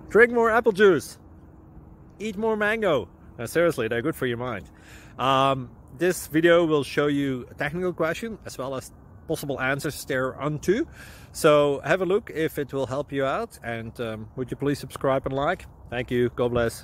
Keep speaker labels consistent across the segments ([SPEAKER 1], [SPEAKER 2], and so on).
[SPEAKER 1] Drink more apple juice. Eat more mango. Seriously, they're good for your mind. This video will show you a technical question as well as possible answers thereunto. So have a look if it will help you out, and would you please subscribe and like? Thank you. God bless.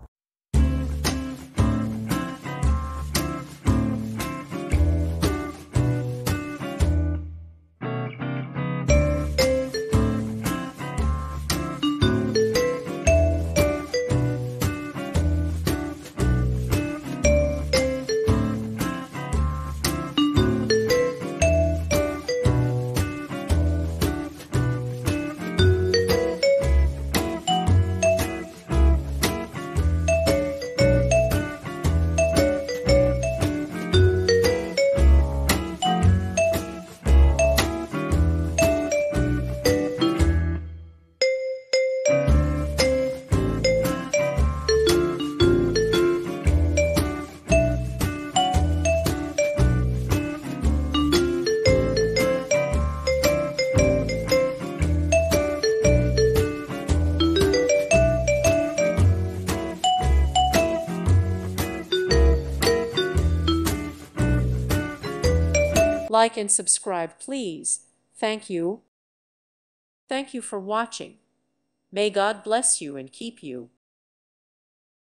[SPEAKER 2] Like and subscribe, please. Thank you. Thank you for watching. May God bless you and keep you.